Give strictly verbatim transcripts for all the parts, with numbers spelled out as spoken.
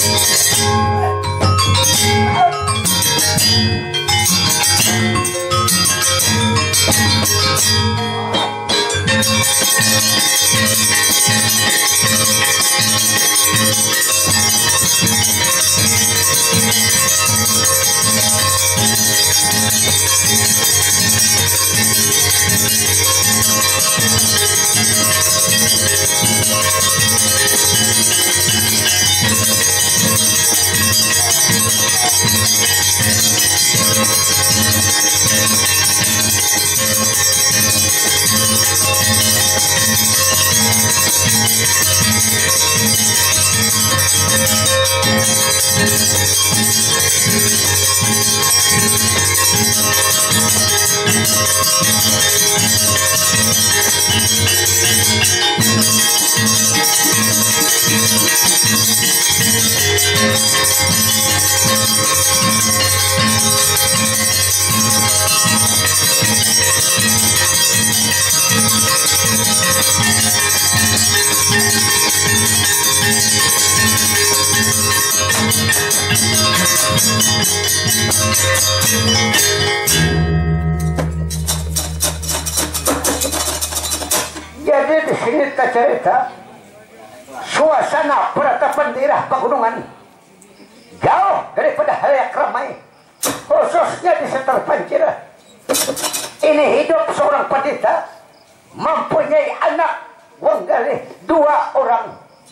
Jadi di sini kita cerita suasana penetapan daerah pegunungan jauh daripada halayak ramai, khususnya di sekitar Pancira. Ini hidup seorang pendeta mempunyai anak wanggalih dua orang,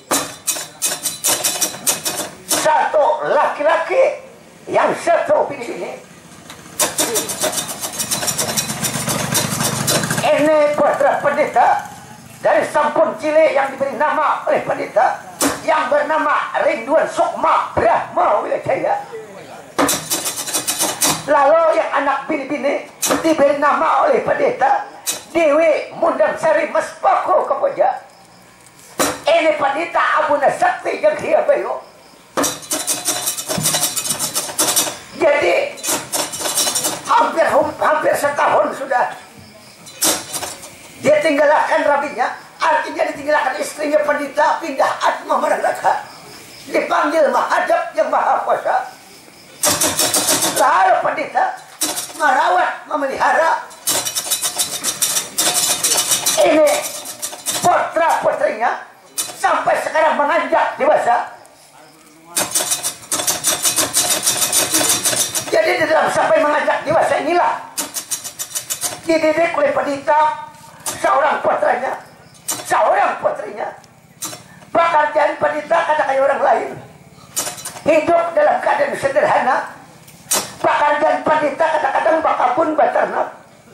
satu laki-laki yang satu bini. Ini putra pendeta dari Sampun Cile yang diberi nama oleh pendeta yang bernama Rinduan Sukma Brahma Wijaya. Lalu yang anak bini-bini diberi nama oleh pendeta Dewi Mundang Sari Mespako Kepoja. Ini pendeta Abuna Sakti yang hiabayo. Jadi hampir hampir setahun sudah dia tinggalkan rabinya, artinya ditinggalkan istrinya pendeta, pindah Atma Manandaka, dipanggil Mahadab yang Maha Kuasa. Lalu pendeta merawat, memelihara ini putra putrinya sampai sekarang menganjak dewasa. Jadi di dalam sampai menganjak dewasa inilah dididik oleh pendeta seorang putranya, seorang putrinya. Pekerjaan pendeta kata kayak orang lain, hidup dalam keadaan sederhana. Pekerjaan pendeta kadang-kadang bakapun baternak,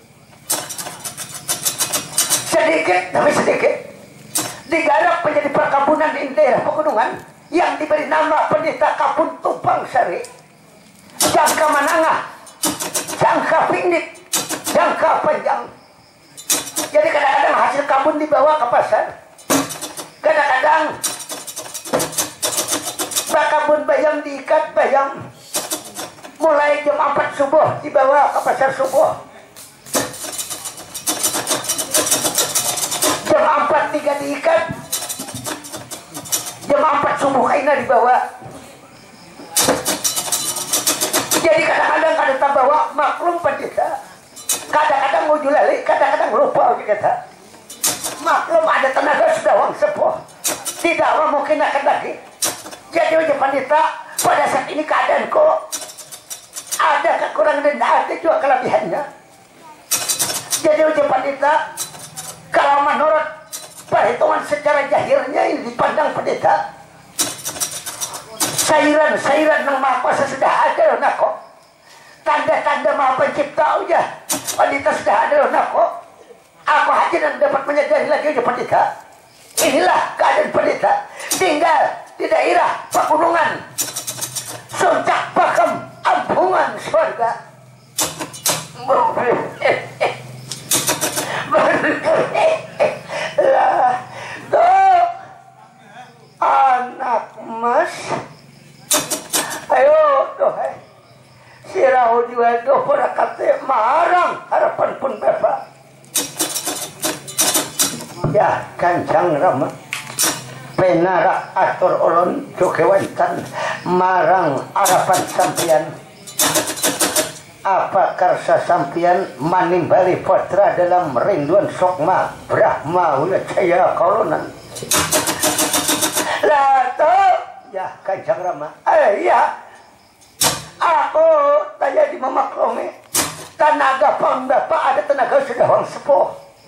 sedikit demi sedikit digarap menjadi perkebunan di daerah pegunungan yang diberi nama pendeta Kapun Tumpang Sari. Jangka menengah, jangka pindik, jangka panjang. Jadi kadang-kadang hasil kabun dibawa ke pasar, kadang-kadang bakabun bayam diikat bayam, mulai jam empat subuh dibawa ke pasar subuh, jam empat tiga diikat, jam empat subuh kaina dibawa. Jadi kadang-kadang kadang bawa maklum pendeta, kadang-kadang mau julali, kadang-kadang lupa kita. Maklum ada tenaga sudah wang sepuh, tidak memungkinkan lagi. Jadi uji pendeta pada saat ini keadaanku ada kekurangan dan ada juga kelebihannya. Jadi uji pendeta kalau menurut perhitungan secara jahirnya ini dipandang pendeta, sairan-sairan yang Maha Kuasa sudah ada loh nako, tanda-tanda Maha Pencipta udah pendeta sudah ada loh nako. Aku haji dan dapat menyadari lagi udah pendeta. Inilah keadaan pendeta tinggal di daerah pegunungan Suncak Pakem, Ampungan Surga. Lah tuh anak mas, ayo tuh eh si Rahu juga tuh perakatnya marang harapan pun bapak. Ya Kanjang Rama penara atur ulun jogewantan marang harapan sampian apa karsa sampian manimbali putra dalam rinduan sokma Brahma Wijaya kolonan lato ya Kanjeng Rama eh ya aku tanya di memaklumi tenaga pangbapak ada tenaga sudah wang sepuh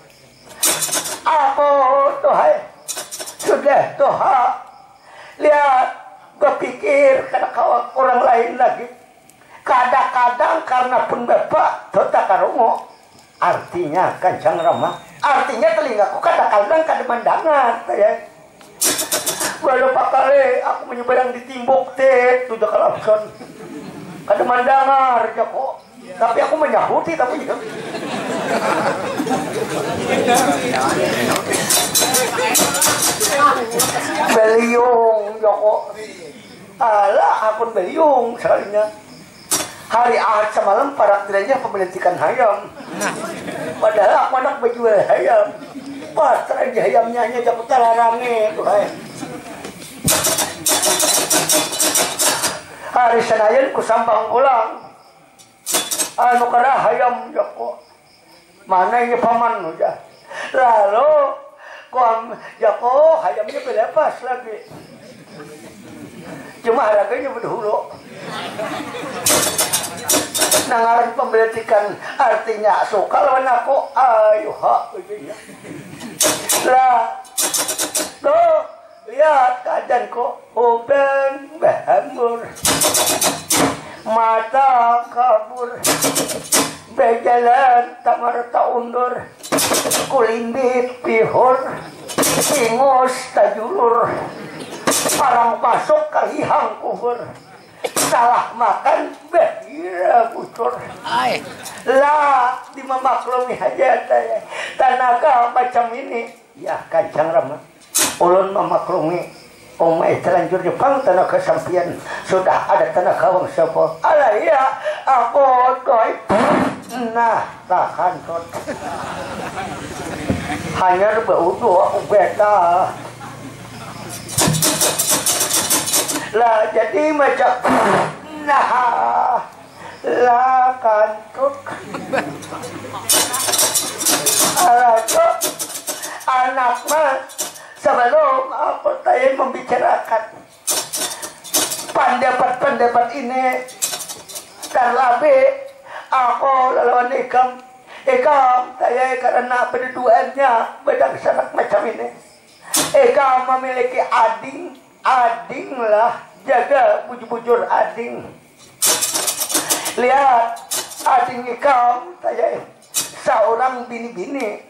aku tuhai sudah tuha lihat berpikir karena kawan orang lain lagi kadang-kadang karena pun bapak tota karungu artinya Kanjeng Rama artinya telingaku kadang-kadang kademandangan ya beberapa kali aku menyeberang di timbuk teh tujuh kalapson kademandangan aja kok tapi aku menyahuti tapi ya beliung Joko alah akun beliung sekalinya hari Ahad semalam para tiranya pembensikan hayam padahal aku anak berjual hayam pas teraja hayamnya hanya jago talarame tuh hai hari Senayan ku sambang ulang anu kara hayam Joko mana ini paman udah lalu kom Joko hayamnya belepas lagi cuma harganya berdahulu nangaran pembelikan artinya suka lawan aku ayo hak begini lah tuh lihat keadaanku uben bahmur mata kabur bejalan tamar taundur kulimbit pihur ingus tajulur parang masuk kalihang kubur salah makan bahira bucur lah di memaklumi aja tenaga macam ini ya Kanjeng Rama ulun memaklumi umai terlanjur Jepang tenaga sampian sudah ada tenaga wang sepo alah ya aku koi nah tahan kot hanya berudu aku beta lah jadi macam nah lah kantuk alah kok anak mah sebelum aku tadi membicarakan pendapat-pendapat ini terlebih aku lawan ikam ikam tadi karena berduanya bedang sanak macam ini ikam memiliki ading ading lah jaga bujur-bujur ading lihat ading ikam tadi seorang bini-bini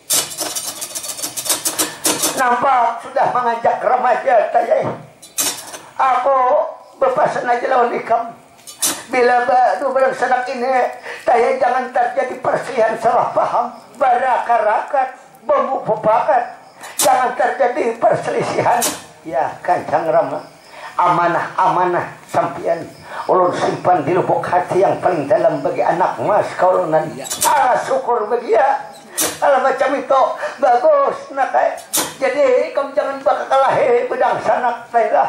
nampak sudah mengajak remaja tayai aku berpasan aja lawan ikam bila badu barang sanak ini tayai jangan terjadi perselisihan salah paham barakarakat bambu pepakat jangan terjadi perselisihan ya Kanjeng Rama amanah-amanah sampian ulun simpan di lubuk hati yang paling dalam bagi anak mas kaulonan ah syukur bagi ya kalau macam itu bagus nak eh. Jadi kamu jangan bakal kalah he bedang sanak lah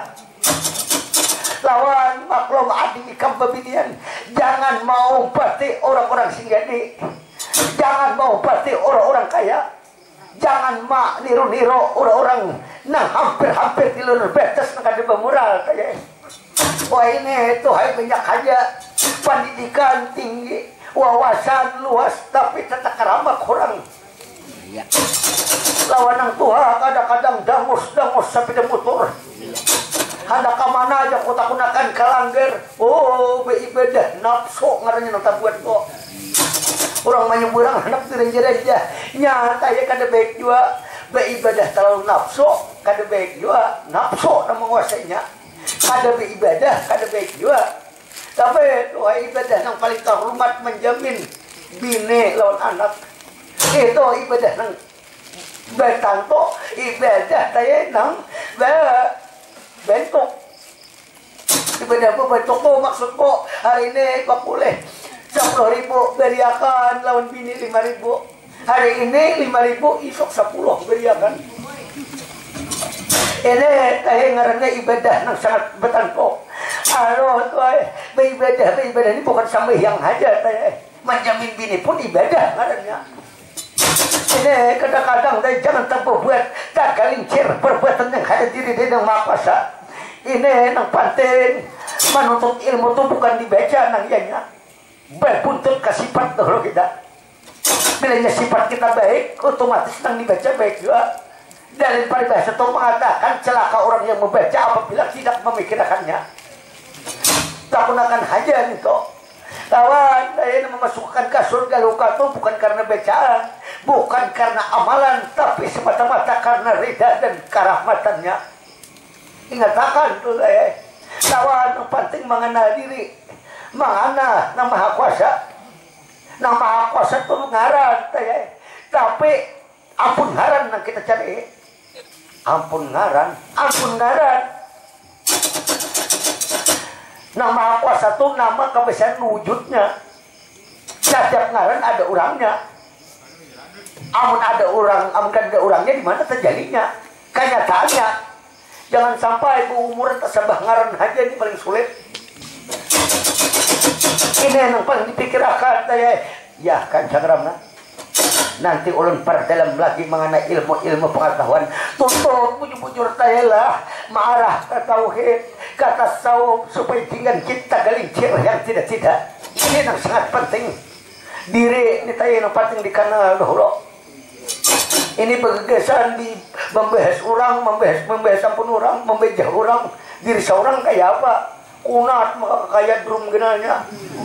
lawan maklum adik ikam pebinian jangan mau pasti orang-orang singgadi jangan mau pasti orang-orang kaya jangan mak niru-niru orang-orang nah hampir-hampir di luar batas nak ada pemural kayak wah ini itu hai banyak aja pendidikan tinggi wawasan luas tapi tata kerama kurang ya. Lawan yang tua kadang-kadang dangus-dangus sampai demutur hendak ke mana aja kota gunakan kalangger oh beribadah nafsu ngaranya nota buat kok orang menyemburang hendak direnja-renja nyata ya kada baik juga beribadah terlalu nafsu kada baik juga nafsu yang menguasainya kada beribadah kada baik juga tapi doa ibadah yang paling terhormat menjamin bini lawan anak itu ibadah yang bertanto ibadah saya nang bentuk ibadah bentuk kok maksudku hari ini kok boleh sepuluh ribu beriakan lawan bini lima ribu hari ini lima ribu isok sepuluh beriakan ini saya ngarangnya ibadah yang sangat bertanto Halo, ibadah, ibadah ini bukan sembahyang aja, teh. Menjamin bini pun ibadah, karena ini kadang-kadang teh jangan terbuat tak galincir perbuatan yang ada diri di yang maha kuasa. Ini yang penting menuntut ilmu itu bukan dibaca nang ianya, berbuntut ke sifat dulu kita. Bilanya sifat kita baik, otomatis nang dibaca baik juga. Dalil paribahasa itu mengatakan celaka orang yang membaca apabila tidak memikirkannya. Tak gunakan haja itu. Kawan, saya memasukkan ke surga luka itu bukan karena bacaan, bukan karena amalan, tapi semata-mata karena ridha dan kerahmatannya. Ingatakan tuh saya, kawan, yang penting mengenal diri, mengenal nama Maha Kuasa. Nama Maha Kuasa itu ngaran, saya. Tapi ampun ngaran yang kita cari. Ampun ngaran, ampun ngaran. Nama Maha Kuasa itu nama kebesaran wujudnya. Setiap ngaran ada orangnya. Amun ada orang, amun kan ada orangnya di mana terjadinya. Kenyataannya. Jangan sampai umuran tersebah ngaran aja ini paling sulit. Ini yang paling dipikirkan saya. Ya kan Rama. Nanti ulun perdalam lagi mengenai ilmu-ilmu pengetahuan. Tutup bujur-bujur tayalah marah ke tauhid, kata tasawuf supaya dengan kita galincir yang tidak-tidak. Ini yang sangat penting. Diri ini tanya yang penting dikenal dahulu. Ini bergegasan di membahas orang, membahas membahas ampun orang, membejah orang. Diri seorang kayak apa? Kunat maka kayak drum genanya.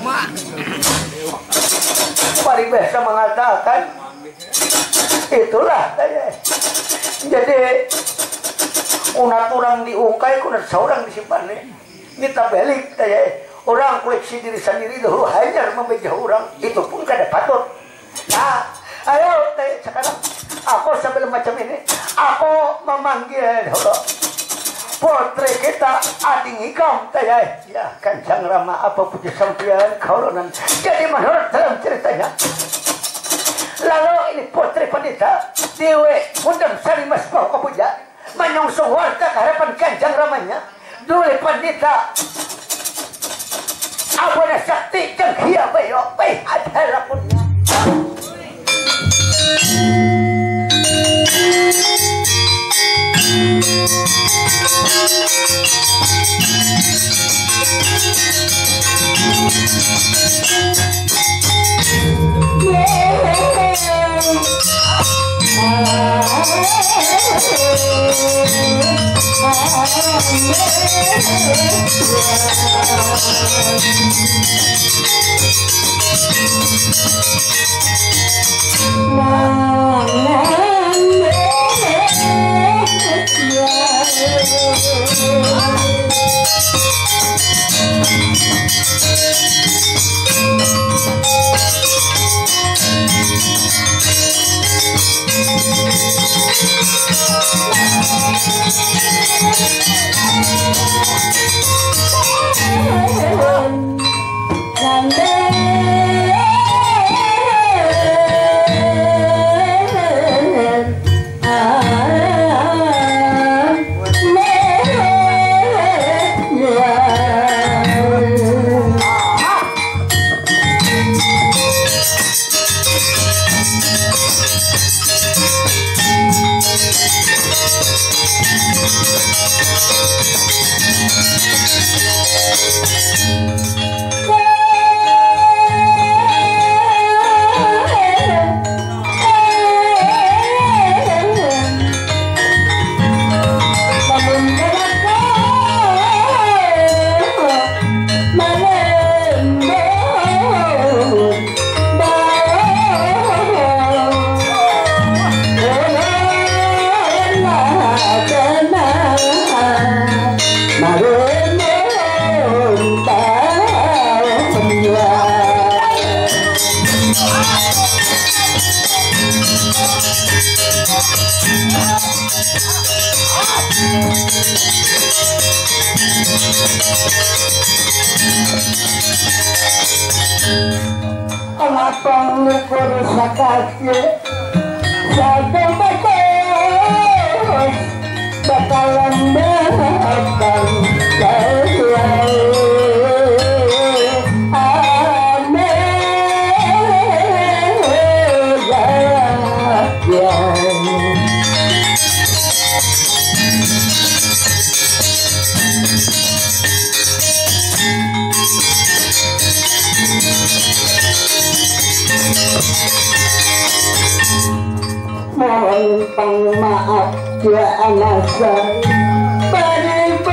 Paribahasa mengatakan itulah saya. Jadi kunat orang diungkai, kunat seorang disimpan nih. Ini tabalik saya. Orang koleksi diri sendiri dahulu hanya membejah orang, itu pun kada patut. Nah, ayo saya sekarang aku sambil macam ini, aku memanggil dahulu putri kita Ading Ikam saya. Ya Kanjeng Rama, apa puji sampean kaulonan. Jadi menurut dalam ceritanya, lalu ini putri pendeta Dewi Undang Sari Mas Bau Kapuja menyongsong warta keharapan Kanjeng Ramanya. Dulu pendeta Abona Sakti Cengkia Bayo Baik adalah punya. Bakalan datang gampang maaf ya anak saya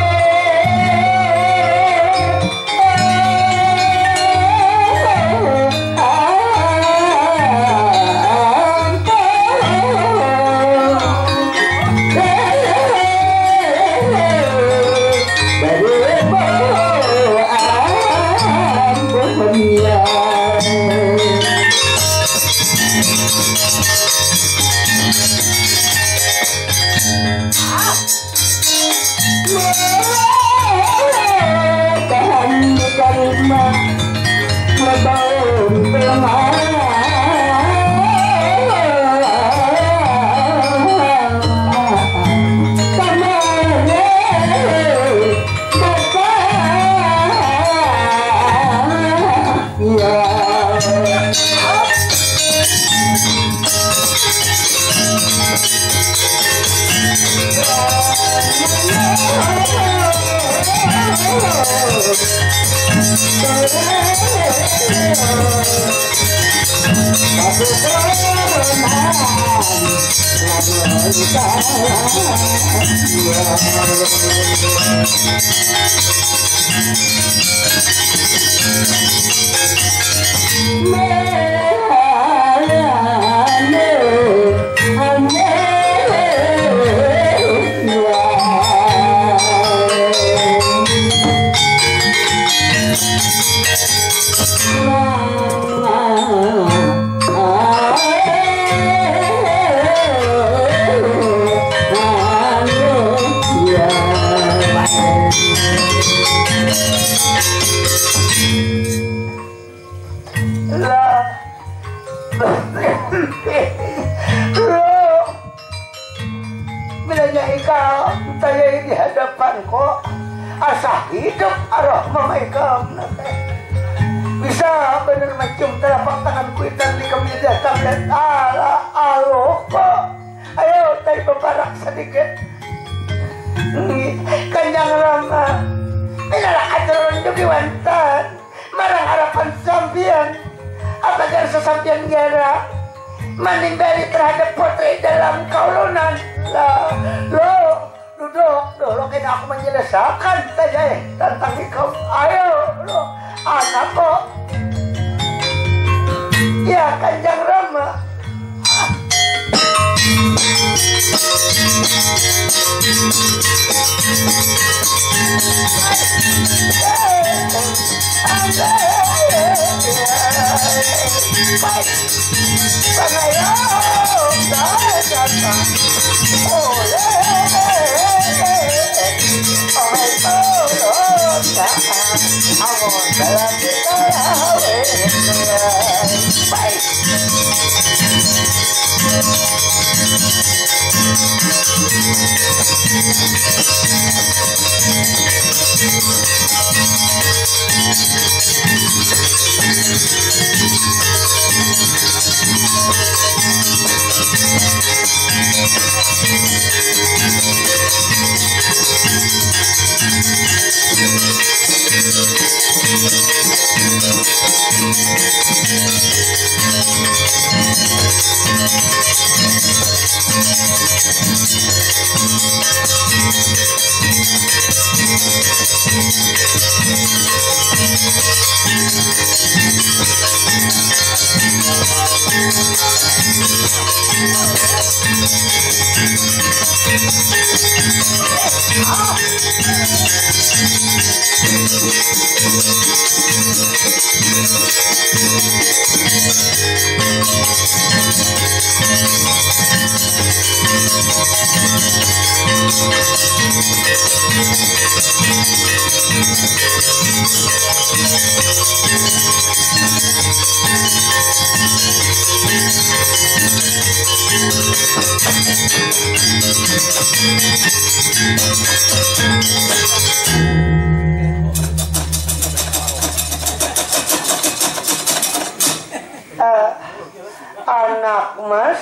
anak mas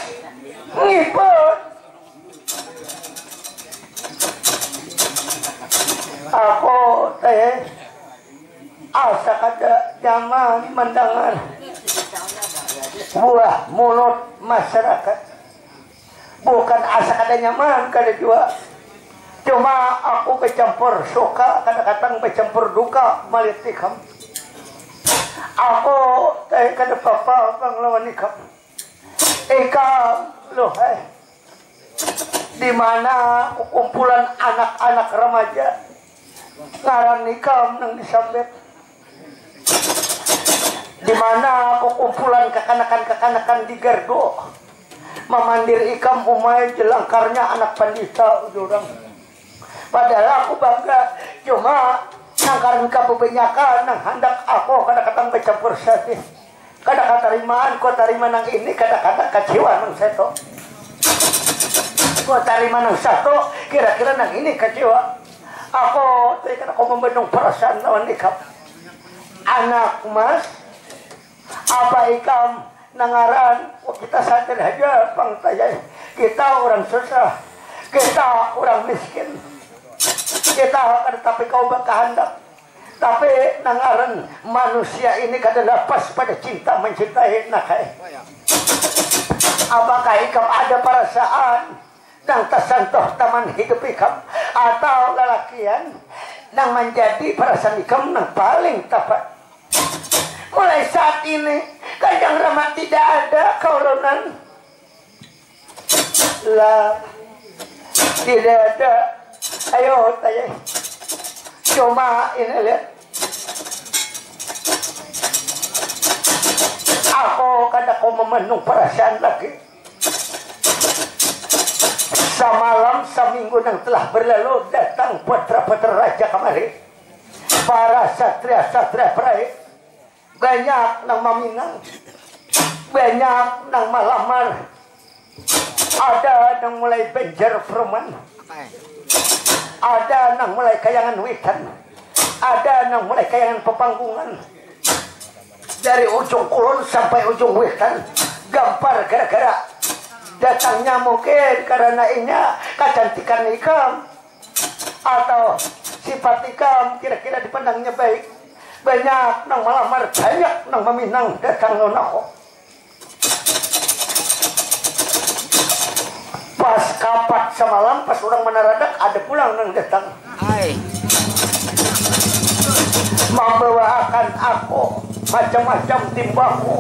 ngipet aku teh asa kada nyaman mendengar buah mulut masyarakat bukan asa kada nyaman kada jua. Cuma aku kecampur suka kadang-kadang kecampur duka malihat ikam. Aku teh kada apa panglawan ikam. Ikam loh eh di mana kumpulan anak-anak remaja ngaran ikam nang disambet. Di mana kumpulan kekanakan-kekanakan di Gardo memandir ikam umay jelangkarnya anak pandita urang. Padahal aku bangga, cuma nangkaran kebanyakan nang hendak aku kadang-kadang bercampur sate. Kadang tarimaan ko tarima nang ini kadang-kadang kecewa nang seto. Ko tarima nang satu kira-kira nang ini kecewa. Aku tadi aku membendung perasaan lawan ikam. Anak mas apa ikam nangaran oh, kita sadar aja bang tanya kita orang susah, kita orang miskin, kita akan tapi kau berkehendak, tapi nangaran manusia ini kada lepas pada cinta mencintai nakai. Apakah ikam ada perasaan nang tersentuh taman hidup ikam atau lelakian nang menjadi perasaan ikam nang paling tepat? Mulai saat ini Kanjeng Rama tidak ada kaulonan lah, tidak ada. Ayo tanya, cuma ini lihat aku kan aku memenuh perasaan lagi. Semalam seminggu yang telah berlalu datang putra-putra raja kemari, para satria-satria peraih. Banyak nang meminang, banyak nang melamar, ada nang mulai benjer perumahan, ada nang mulai kayangan witan, ada nang mulai kayangan pepanggungan. Dari ujung kulon sampai ujung witan, gampar gara-gara datangnya mungkin karena ini kecantikan ikam atau sifat ikam kira-kira dipandangnya baik. Banyak nang melamar, banyak nang meminang datang nonako. Pas kapat semalam, pas orang menaradak ada pulang nang datang. Hai. Membawakan aku macam-macam timbahku.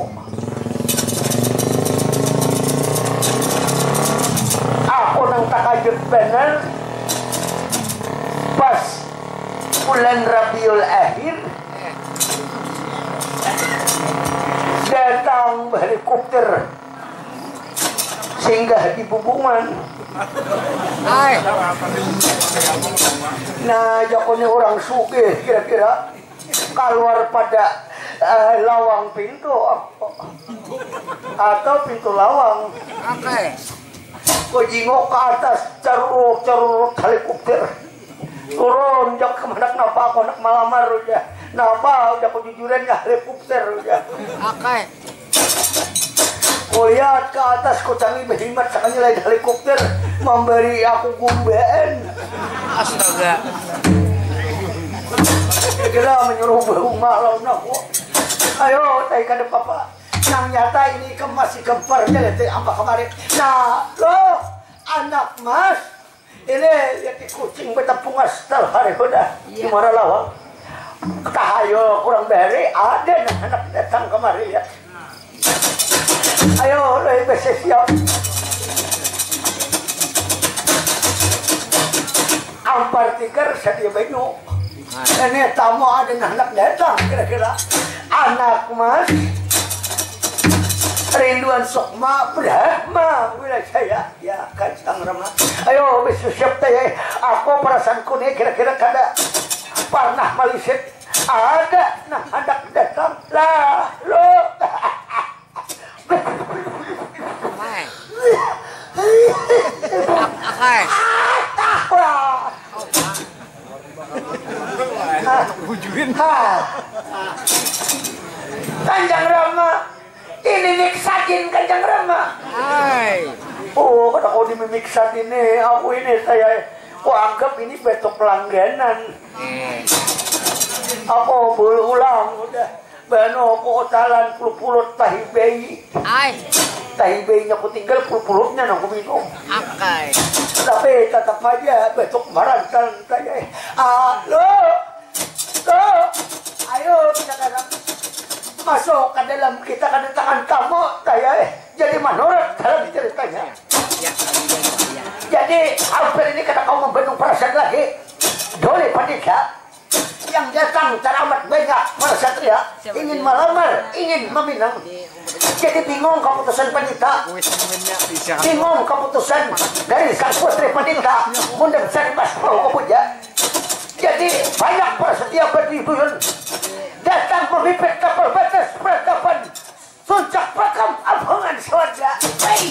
Aku nang takajud bener. Pas bulan Rabiul Akhir datang helikopter singgah di Bubungan. Hai. Nah, jakone orang sugih kira-kira keluar pada uh, lawang pintu atau pintu lawang. Oke. Kau jingok ke atas caruruk-caruruk helikopter. Turun jak kemana kenapa aku nak malamar ya. Napa udah kejujuran ya helikopter ya. Oke. Oh lihat ke atas kutangi berhemat sekali lagi helikopter memberi aku gumbaan. Astaga. Kira menyuruh rumah lawan aku. Ayo tay kada papa. Nang nyata ini ke masih gemparnya lihat apa kemarin. Nah lo anak mas ini lihat kucing betapungas tel hari udah gimana lawang. Tahayo kurang beri ada anak datang kemari ya. Ayo lebih bersiap. Ampar tiga sedia banyu. Ini tamu ada anak datang kira-kira. Anak mas rinduan sukma Brahma wilayah saya ya Kanjeng Rama. Ayo bersiap teh. Aku perasaanku nih kira-kira kada pernah melihat ada nah anak datang lah lo. Hai. Bujuin. Kanjeng Rama, ini miksatin Kanjeng Rama. Hai. Oh, kalau kau dimiksa ini, aku ini saya, aku anggap ini betok pelangganan. Aku berulang udah, bano aku otalan puluh-puluh tahi bayi. Hai. tahi bayinya ku tinggal puluh-puluhnya nang ku minum. Akai. Tapi tetap aja besok marahan saya. Ah, lo, lo, ayo kita kadang masuk ke dalam kita kedatangan kamu saya jadi menurut dalam ceritanya. Ya, ya. Jadi hampir ini kata kau membendung perasaan lagi. Dole Pandita yang datang teramat banyak para satria ingin melamar, ingin meminang. Jadi bingung keputusan Pandita, bingung keputusan dari sang putri Pandita untuk mencari Baspro Kepuja. Jadi banyak para setia berduyun datang memimpin kapal batas peradaban Suncak Pakam Abongan Swarga. Hei!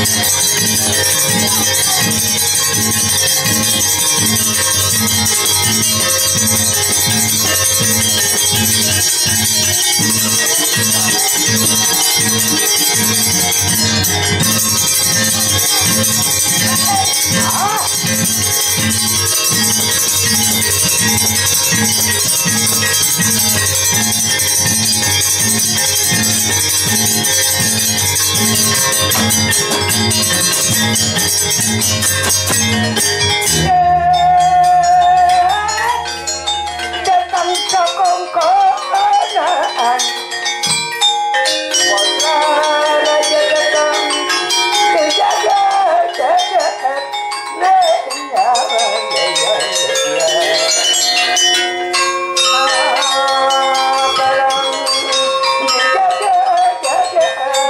Datang sekongkolan Putra raja datang Kejaga jaga Nenya Barang Kejaga jaga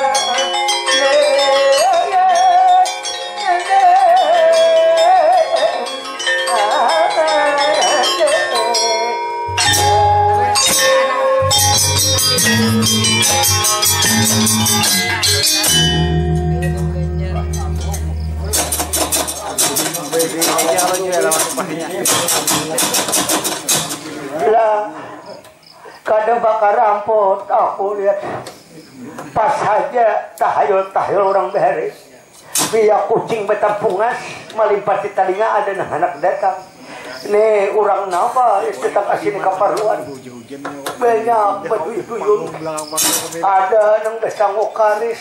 lah kadang bakar rampot aku lihat pas saja tahayul-tahayul orang beres biar kucing betampungas melimpati telinga ada nah anak datang nih orang napa kita kasih ni kaparuan banyak berduyun ada nang besango karis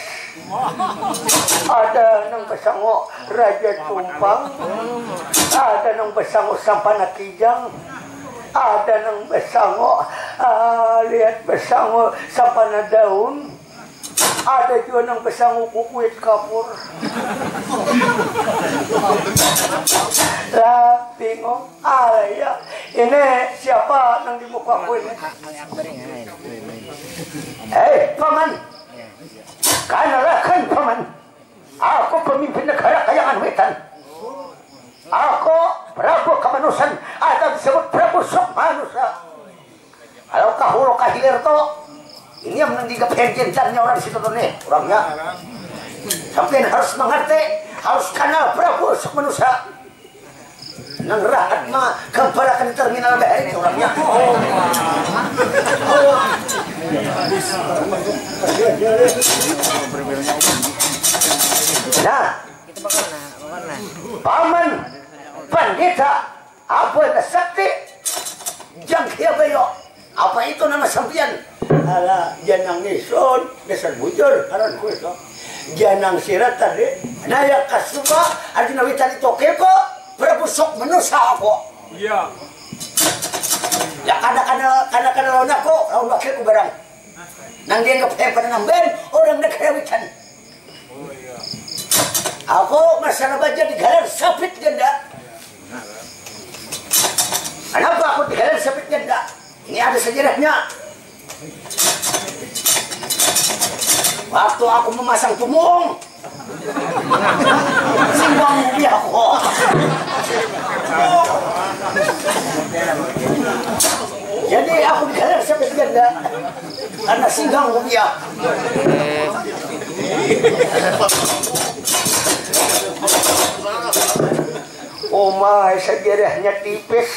ada nang besango raja tumpang ada nang besango sampana kijang ada nang besango uh, lihat besango sampana daun ada juga nang besango kukuit kapur lah bingung ah ya ini siapa nang di muka aku ini hei paman karena kan paman aku pemimpin negara kayangan wetan aku Prabu Kamanusan atau disebut Prabu Sukmanusa kalau kahulu kahilir to ini yang menanggap penjentannya orang situ tuh nih orangnya sampai harus mengerti harus kenal Prabu Sukmanusa nang rahat mah kebarakan terminal B R ini orangnya oh. Nah paman pandita apa itu sakti jangkia beyo apa itu nama sampian ala janang nison dasar bujur karan ku itu janang sirat tadi naya kasuba adina witani tokeko Prabu Sukmanusa aku iya ya kada-kada kada-kada lawan aku lawan wakil ku barang nang dia ngepe pada ngamben orang nekrewitan oh iya aku masalah baca di galer sapit janda kenapa aku di galer sapit janda ini ada sejarahnya waktu aku memasang pumung singgang dia aku jadi aku di galer sapit janda karena singgang dia oh my sejarahnya tipis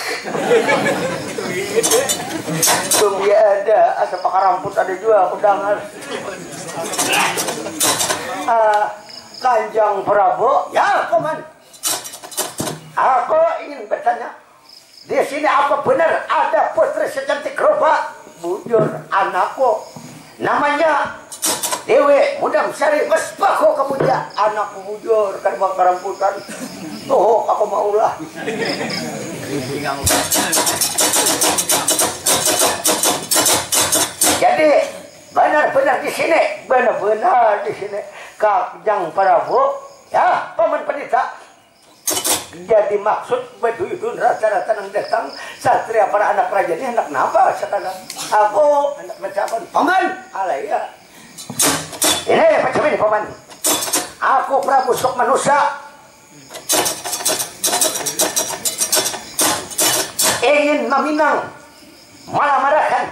Tunggu ada asal pakar rambut ada juga aku dengar uh, Kanjeng Prabu ya paman aku ingin bertanya di sini apa benar ada putri secantik rupa bujur anakku namanya Dewi Mudam Sari Mespako kemudian anakku bujur kan bakar rambutan tuh aku maulah jadi benar-benar di sini benar-benar di sini Kanjeng Prabu ya paman pendeta jadi maksud beduyun rata-rata yang datang satria para anak raja ini anak napa sekarang aku anak mencapan paman alaya ini macam ini paman aku Prabu Sukmanusa ingin meminang malah-malahan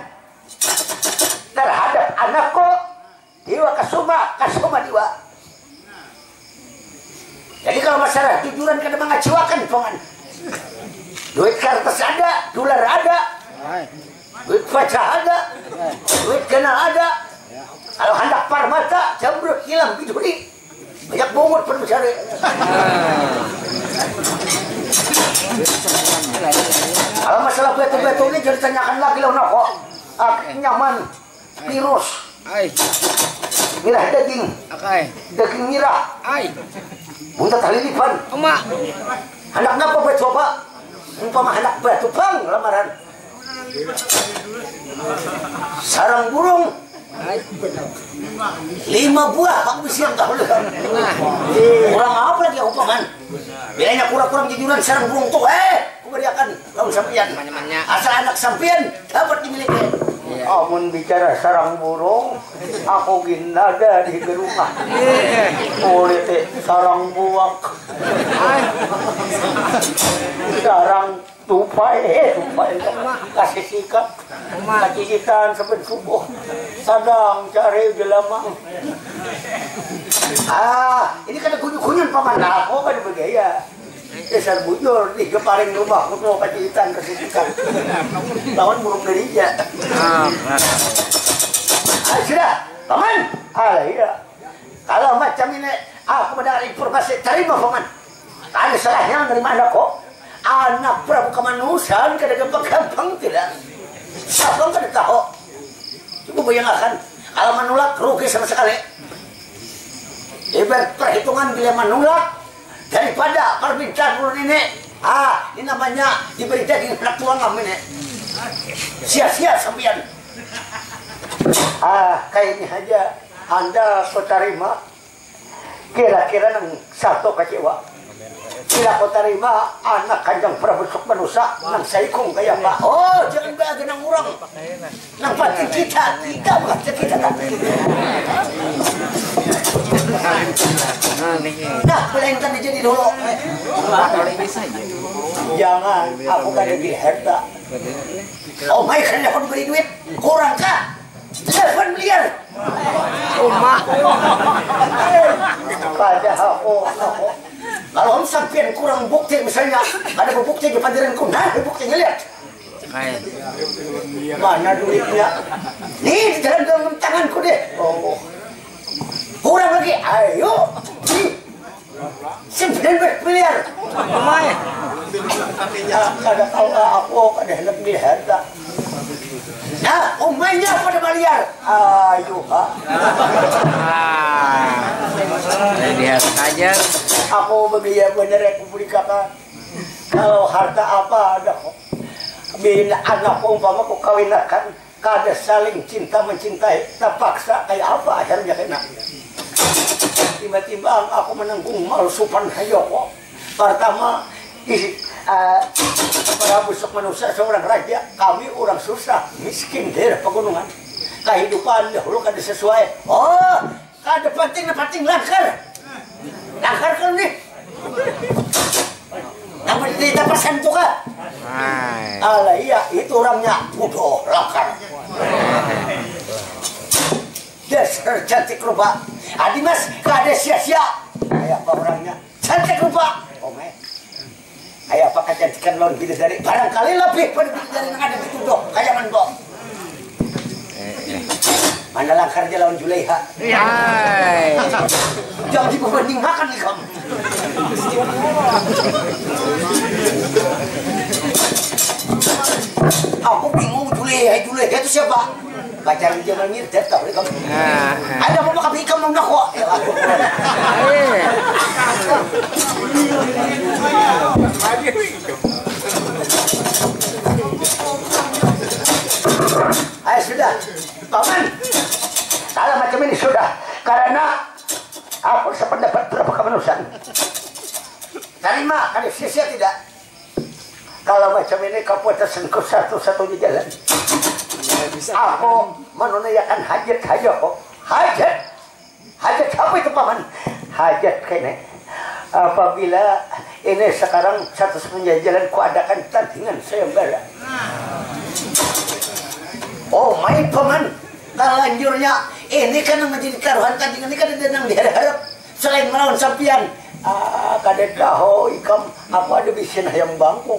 terhadap anakku Dewa Kasuma Kasuma Dewa Jadi kalau masalah tujuan kada mengaciwakan paman. Duit kertas ada, dolar ada, duit baca ada, duit kenal ada. Kalau hendak parmata, jambrut hilang biduri. Banyak bungut pun mencari. Kalau masalah batu-batu ini jadi tanyakan lagi lah nak kok. Ah, nyaman, virus, mirah daging, daging mirah, muntah halilipan. Emak, Hendak ngapa buat coba? Umpama hendak batu bang lamaran. Sarang burung. Lima buah pak bisian dahulu. Kurang apa lagi umpaman? Bilanya kurang-kurang jujuran sarang burung tuh eh kuberiakan lawan sampian. Asal anak sampian dapat dimiliki. Amun bicara sarang burung, aku ginada di rumah. Kulit sarang buak, sarang tupai, eh tupai kasih sikat, kacikitan sampai subuh, sadang cari jelema. Ah, ini kan kunyu-kunyun paman aku kan bergaya. Dasar bujur di kepaling rumah aku mau kacikitan kasih sikat. Lawan burung gereja. Ah, sudah, paman. Ah, iya. Kalau macam ini aku mendengar informasi terima paman. Ada salahnya dari mana kok? Anak Prabu Kamanusan kada gampang-gampang tidak. Siapa kada tahu? Coba bayangkan kalau menolak rugi sama sekali. Ibarat perhitungan bila menolak daripada permintaan ulun ini. Ah, ini namanya diberi daging anak tuang ini. Sia-sia sampean. Ah, kayaknya aja Anda kau terima. Kira-kira nang satu kecewa. Bila kau terima anak Kanjeng Prabu Sukmanusa nang saikung kayak Pak. Oh, jangan bagi nang urang. Nang pati kita, kita bukan kita kan. Nah, pelengkan jadi dulu. Jangan, aku kan ada di harta. Oh, my kan aku diberi duit kurang kah? delapan miliar. Oh, mak. Pada aku, aku. Kalau om sampean kurang bukti misalnya ada bukti di pandiranku, nah buktinya lihat. Mana duitnya? Nih di dalam tanganku deh. Oh, kurang lagi, ayo. Sembilan belas miliar. Mai. Kada tahu aku kada hendak dilihat. Nah, umainya pada bayar. Ayo, Pak. Lihat aja. Aku begitu bener aku berikan. Kalau harta apa ada kok. Bila anak umpama ku kawinakan, kada saling cinta mencintai, terpaksa kayak apa akhirnya kena. Tiba-tiba aku menanggung malsupan hayo kok. Pertama, Uh, Prabu Sukmanusa seorang raja, kami orang susah, miskin daerah pegunungan. Kehidupan dahulu kada sesuai. Oh, kada penting penting langkar. Langkar kan nih. Apa kita persen tuh kan? Alah iya, itu orangnya bodoh langkar. Dasar cantik rupa. Adi mas, kada sia-sia. Kayak apa orangnya? Cantik rupa. Oh my. Ayo apa kecantikan lawan bidadari barangkali lebih pada bidadari yang ada di tuduh kayak manbo. Mana langkar aja lawan Julaiha. Hai. Jangan dibanding makan nih kamu. Aku bingung Julaiha, Julaiha itu siapa? Pacaran Jamal Mirdad tahu kamu. Ada apa makan ikan mau nak kok? Ayo sudah, paman. Salah macam ini sudah, karena aku sependapat Prabu Kamanusan. Terima, kada sia-sia tidak. Kalau macam ini kau puas tersentuh satu-satunya jalan. Aku menunaikan hajat saja kok. Hajat, hajat apa itu paman? Hajat kayaknya. Apabila ini sekarang satu-satunya jalan ku adakan tandingan sayembara. Oh main paman, terlanjurnya ini kan menjadi taruhan tandingan ini kan yang diharap selain melawan sampian. Ah, kadek tahu ikam apa ada bisin hayam Bangkok.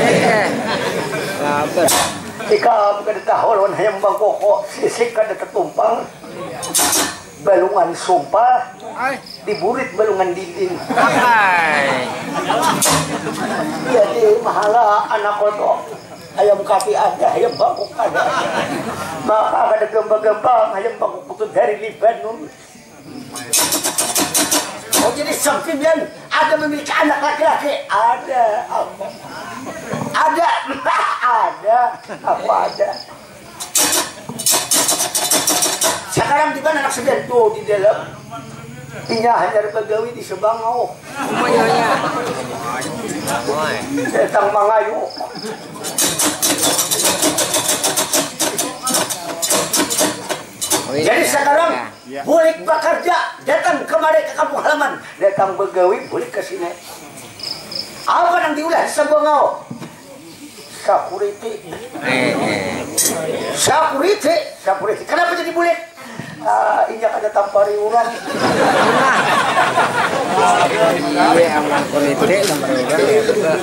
Laber. Ikam kadek tahu lawan hayam Bangkok kok sisik kadek tertumpang. Balungan sumpah. Diburit balungan dinding. Hai. Jadi mahala anak kotok. Ayam kapi ada, ayam Bangkok ada. Maka ada gembang-gembang ayam Bangkok putut dari Libanon. Oh jadi Sampian ada memiliki anak laki-laki? Ada, aku. Ada, ada, aku ada. Sekarang di mana anak Sampian? Tuh di dalam. Inya hanya pegawai di Sebangau. Semuanya. Datang Mangayu. Jadi sekarang boleh bekerja, datang kemari ke kampung halaman, datang begawi boleh ke sini. Apa yang diulah Sebangau? Security. Security, security. Kenapa jadi boleh? Ah, injak ada tampari orang. Iya, aman politik tampari orang.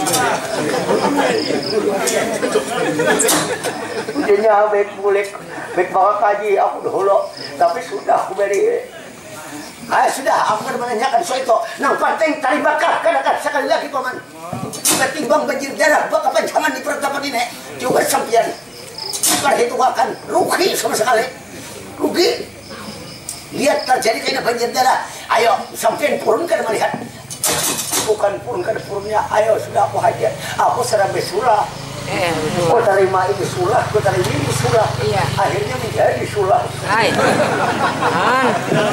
Jadinya baik boleh, baik bakal kaji aku dahulu, tapi sudah aku beri. Ah sudah, aku akan menanyakan soal itu. Nang penting tari bakar, kadang-kadang sekali lagi paman. Ketimbang banjir darah, bakal panjangan di pertapan ini juga Sampian. Perhitungan rugi sama sekali, rugi. Lihat terjadi kayaknya banjir darah. Ayo Sampian purunkan melihat. Bukan purunkan purunnya. Ayo sudah aku hajar. Aku serah besurah. Eh, Kau terima ini sulah, kau terima ini sulah. Iya. Akhirnya menjadi sulah. hai. Han.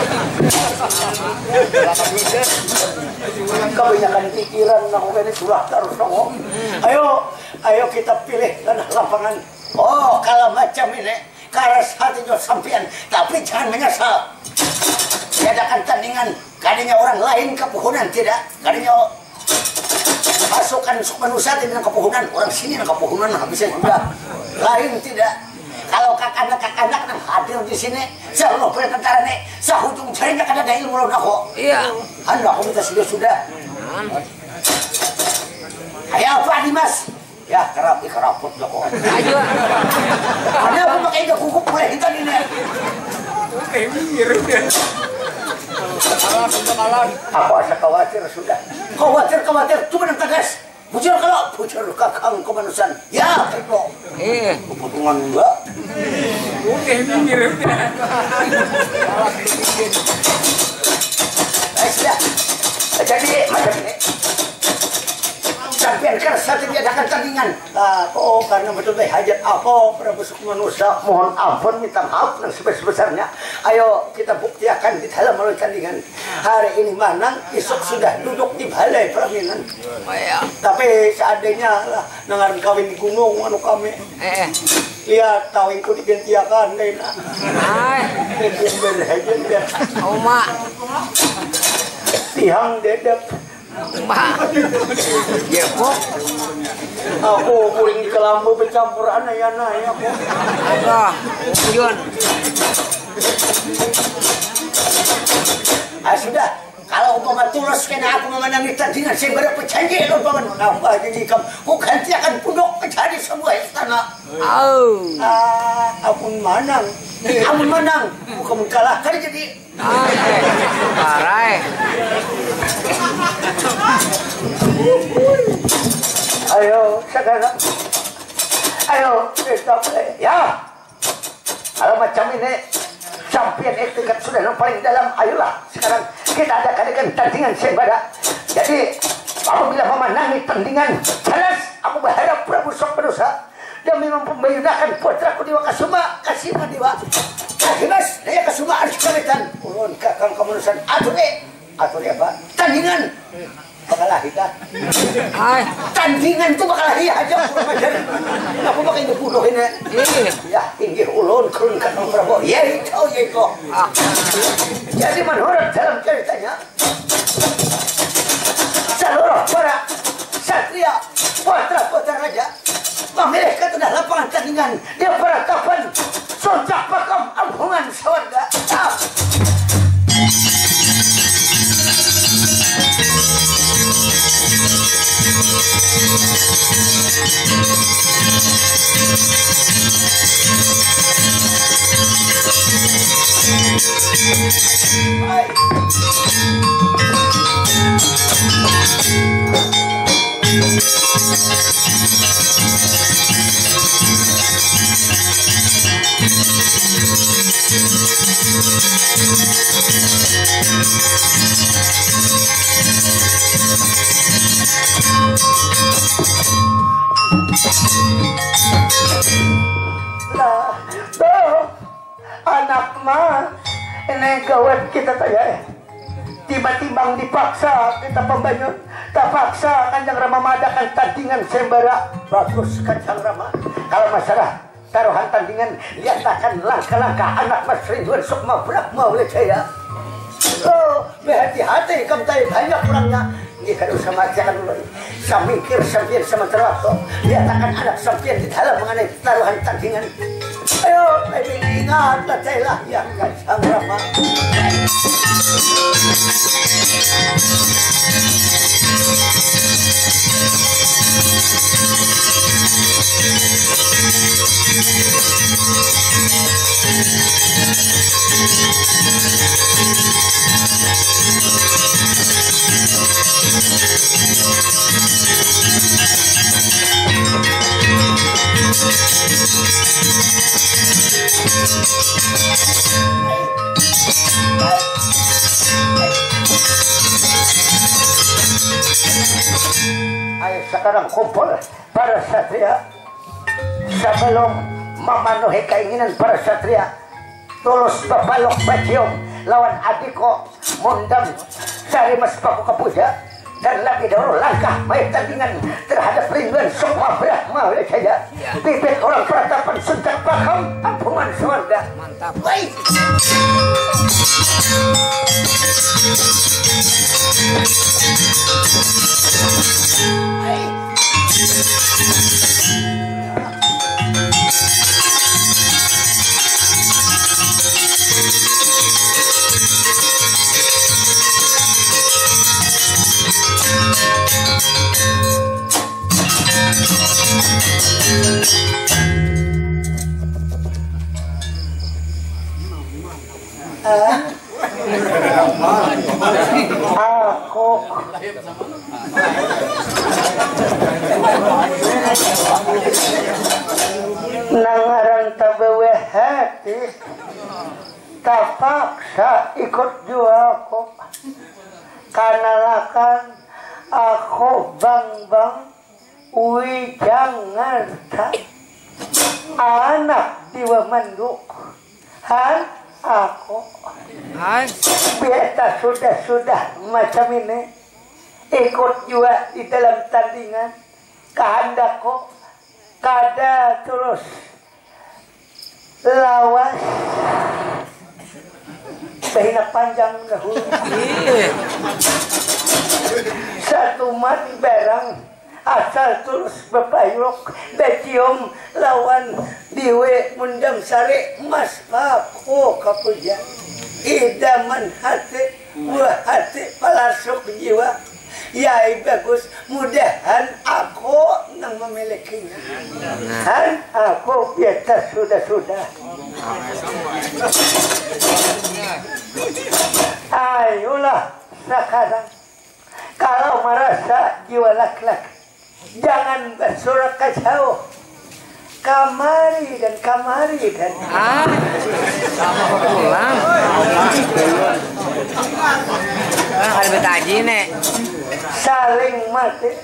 Kebanyakan pikiran nak ini sulah terus nongol. Ayo, ayo kita pilih tanah lapangan. Oh, kalau macam ini, karas hatinya Sampian, tapi jangan menyesal. Diadakan tandingan, kadangnya orang lain kepuhunan tidak, kadangnya pasukan manusia dengan kepuhunan, orang sini dengan kepuhunan habisnya juga. Lain tidak. Kalau kakak-kakak yang hadir di sini, seluruh tentara nih, sehujung jarinya kada ada ilmu lawan aku. Iya. Anda aku minta sudah sudah. Ayo apa Dimas? Ya kerap ikaraput lah kok. Ayo. Anda aku pakai ide kukup boleh kita ini. Aku asa khawatir sudah. Khawatir khawatir cuma yang tegas. Bujur kalau bujur kakang kemanusiaan. Ya itu. Eh. Kebutuhan enggak. Oke minggir udah. Baik sudah. Jadi macam ini. Sampian kersa diadakan tandingan. Nah, oh karena betul-betul hajat apa Prabu Sukmanusa, mohon ampun minta maaf yang sebesar-besarnya. Ayo kita buktikan di dalam melalui tandingan. Hari ini Manang, esok sudah duduk di balai pelaminan. Oh ya. Tapi seadanya lah dengar kawin di gunung anu kami. Eh. Lihat kawinku digentiakan deh nak. Hai. Ben hajat dia. Oma. Tihang dedek. Ma. Ya kok. Aku kuring di kelambu bercampur aneh-aneh aku. Ada. Yun. Ah sudah, kalau umpama tulus kena aku memenangi tandingan, saya berapa janji umpama apa jadi kamu, ku ganti akan punduk menjadi sebuah istana. Oh. Ah, ampun Manang, ampun Manang, bukan kalah kan jadi. Parai. Ayo sekarang, ayo kita play ya. Kalau macam ini. Sampian etiket sudah yang paling dalam, ayolah sekarang kita adakan tandingan sembada. Jadi apabila memenangi tandingan, jelas aku berharap Prabu Sukmanusa demi mampu membayunakan putraku Dewa Kasuma, Kasima Dewa. Mas, dia Kasuma harus kalian ulun kakang kemanusiaan. Atur eh, atur apa? Tandingan. Bakalah kita. Hai. Tandingan itu bakalah iya aja. Aku pakai itu bunuh ini. Ya, tinggi ulun kurun kakang Prabu. Ya itu, ya itu. Jadi menurut dalam ceritanya, seluruh para satria, putra-putra raja memilih ke tengah lapangan tandingan di peratapan Suncak Pakam Ambungan Sawarga. Lah, tuh anak mah ini gawat kita tanya tiba-tiba dipaksa kita pembangun tak paksa Kanjeng Rama madakan tandingan sembara bagus Kanjeng Rama kalau masalah taruhan tandingan lihatkan langkah-langkah anak mas Rinduan Sukma Brahma oleh saya oh berhati-hati kamu tanya banyak orangnya ini kan usah majakan dulu saya mikir sampian sama terwaktu lihatkan anak sampian di dalam mengenai taruhan tandingan ayo lebih ingat lah ya Kanjeng Rama ayo sekarang kumpul para satria sebelum memenuhi keinginan para satria tulus bebalok bacium lawan adiko mundam sari mas paku kepuja dan lebih dahulu langkah baik tandingan terhadap Rinduan Sukma Brahma oleh saya pipit orang peratapan sudah paham ampungan surga Mantap. baik aku nangaran tabewe hati tapaksa ikut jualku karena lakan aku bang-bang Wijang anak diwa manduk han aku Hai. biasa sudah-sudah macam ini ikut juga di dalam tandingan kehendakku kada terus lawas bahina panjang dahulu satu mat barang asal terus bepayuk becium lawan diwe mundam sari mas paku kapuja idaman hati buah hati palasuk jiwa ya bagus mudahan aku nang memilikinya kan aku biasa sudah-sudah ayolah sekarang kalau merasa jiwa laki-laki jangan bersorak ke jauh kamari dan kamari dan Ah. Sama pulang. Ah, ada betaji nek. saling mati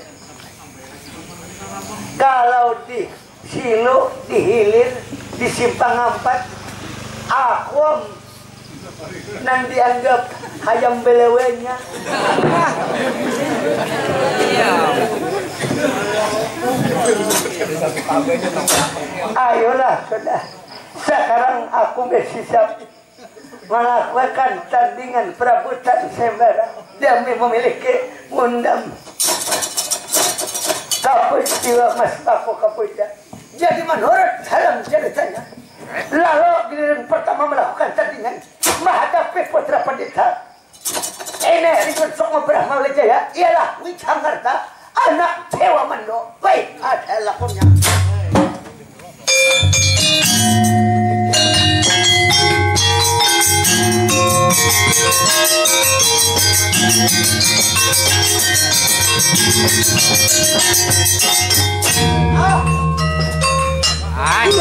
kalau di silo dihilir di simpang empat aku nang dianggap hayam belewenya Iya. ayolah sudah sekarang aku bersiap melakukan tandingan perabutan sembara demi memiliki mundam kapus jiwa mas paku kapuja jadi menurut dalam ceritanya lalu giliran pertama melakukan tandingan menghadapi putra pendeta ini Rinduan Sukma Brahma oleh Jaya ialah Wijang anak Dewa Mendo. Baik, ada teleponnya. Hai.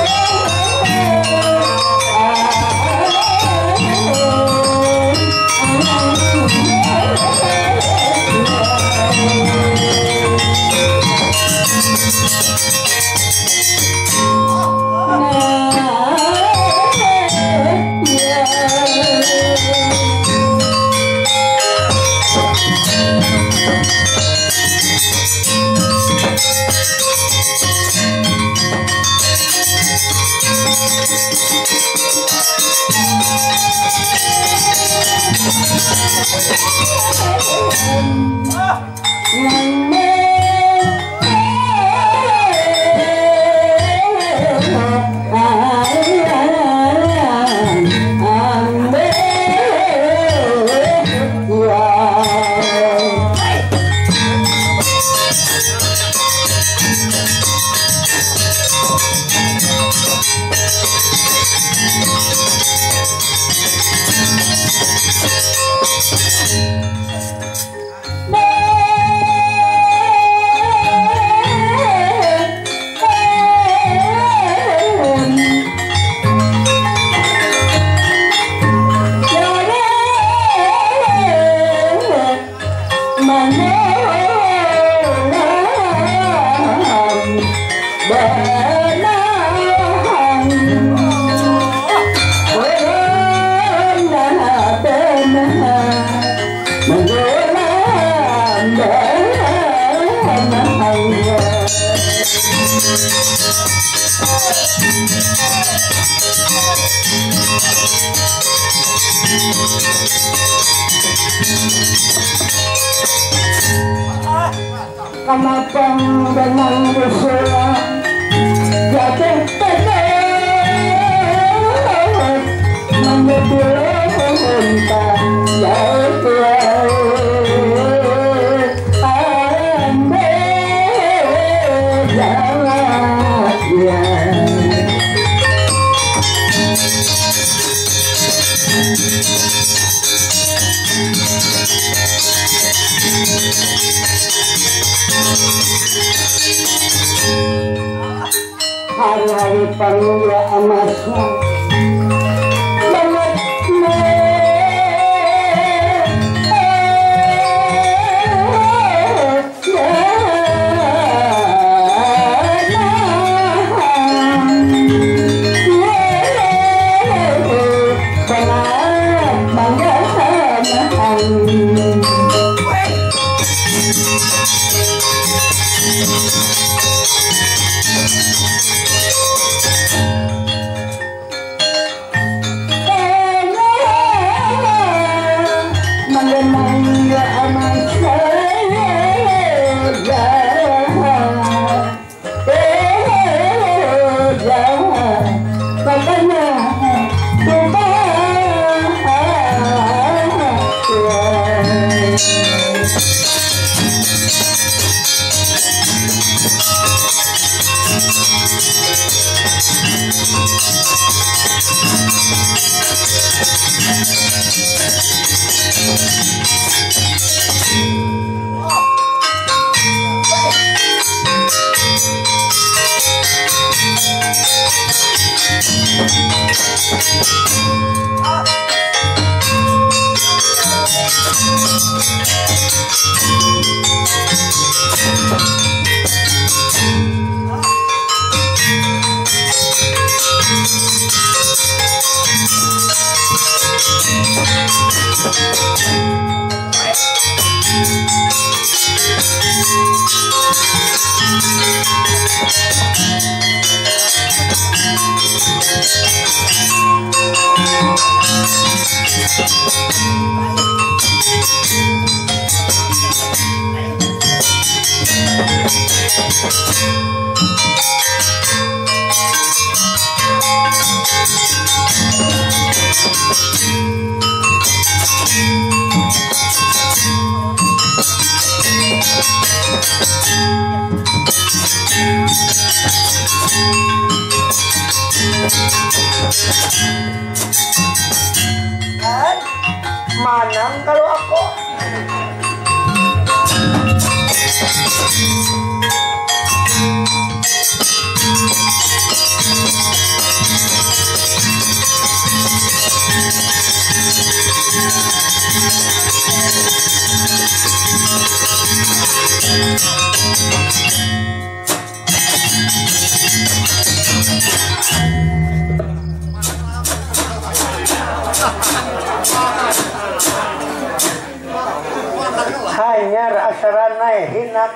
Kenapa dengan usulan jatuh tenar menyeburkan jauh ande jalannya. Hari-hari panggil amasnya banget Thank you. Kan manang kalau aku hanya rasarana hinak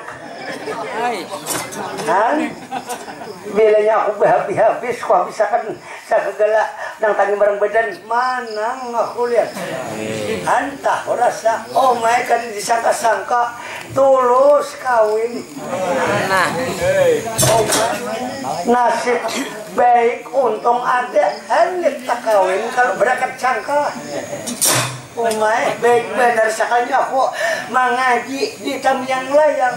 kan bilanya aku habis-habis kok bisa kan sagala nang tani bareng badan manang aku lihat antah rasa oh my kan disangka-sangka tulus kawin Nah, oh my nasib baik untung ada elit tak kawin kalau berangkat sangka oh my baik benar sakanya aku mengaji di Tamyang Layang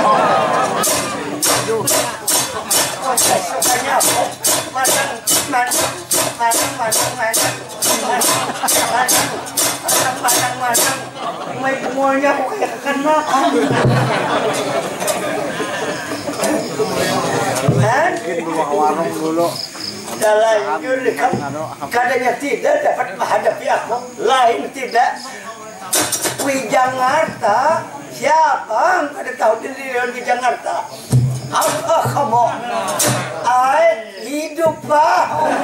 oh sukanya aku madang madang madang madang madang madang madang madang madang may semuanya aku kayak kekanakan kan warung dulu dalanjur kadangnya tidak dapat menghadapi aku lain tidak Wijangarta siapa kada tahu diri Wijangarta apa kamu ay hidup pak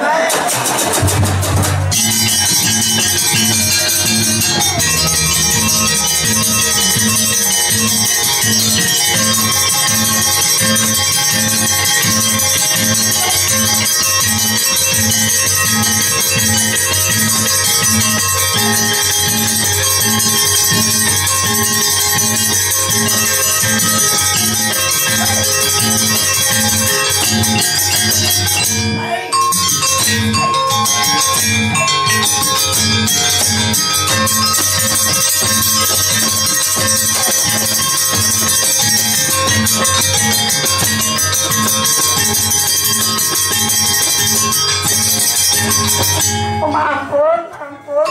Oh, ampun, ampun.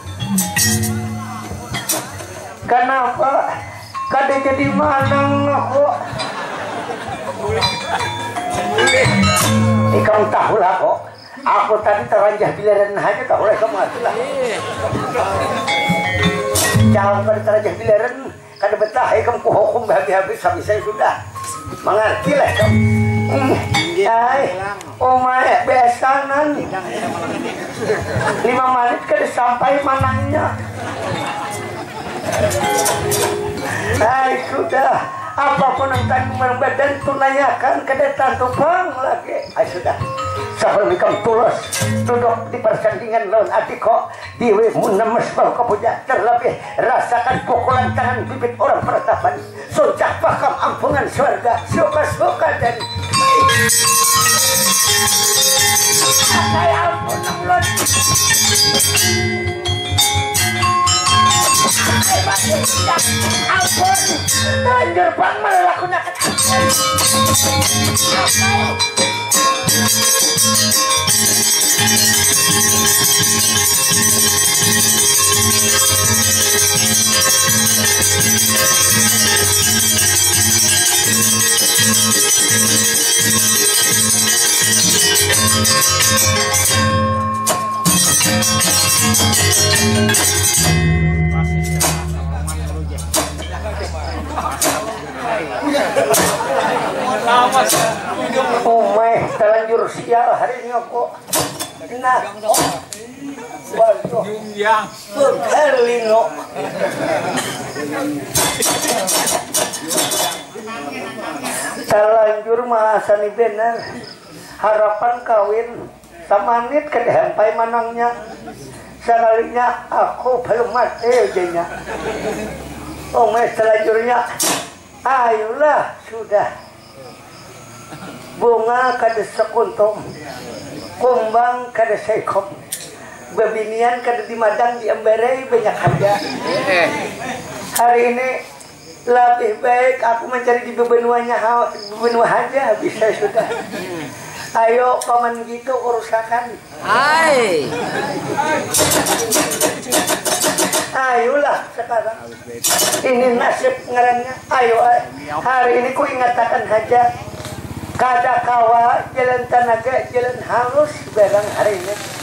Kenapa? Kada jadi manang aku. Eh, kamu tahu lah kok. Aku tadi teranjah bilaran aja tahu lah kamu lah. Jangan pada teranjah bilaran. Kada betah, eh kamu kuhukum habis-habis habis saya sudah. Mengerti lah kamu. Ay, oh my, besanan lima menit kada sampai manangnya. Ay, sudah. Apapun yang tadi berbadan tunanyakan kada tantu bang lagi. Ay, sudah. Sebelum kamu tulus duduk di persandingan lawan adik kok diwe munemes bau kepuja terlebih rasakan pukulan tangan bibit orang pertapan suncak pakam ampungan surga suka-suka dan saya ampun amlon ampun tanjur bang melakukan oh my, terlanjur sial hari ini aku. Nah, oh, waduh, berkelino. Terlanjur mahasani benar. Harapan kawin samanit kedempai manangnya. Sekalinya aku belum mati aja. Oh my, terlanjurnya. Ayolah, sudah. Bunga kada sekuntum, kumbang kada sekom, bebinian kada di madang di emberai banyak harga. Hari ini Lebih baik aku mencari di bebenuanya benua aja bisa sudah. Ayo paman gitu urusakan. Hai. Ayolah sekarang. Ini nasib ngarannya. Ayo, ayo. Hari ini ku ingatakan aja. Kada kawa jalan tanaga jalan halus barang hari ini.